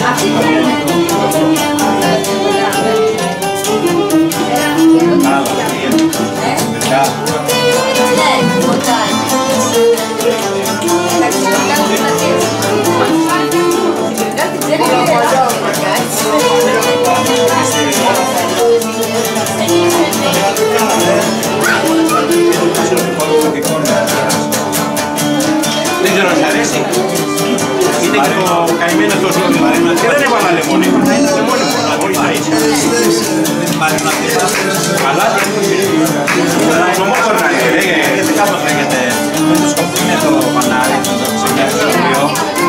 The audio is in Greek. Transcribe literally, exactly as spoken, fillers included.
Δεν ξέρω αν σ' αρέσει. Είναι και το καημένο το ζώδιο. Και δεν έβαλα λεμόνι. Θα είναι λεμόνι μόνο. Όχι θα είσαι. Αλλά το μόνο είναι. Γιατί κάπως λέγεται. Είναι το φανάρι.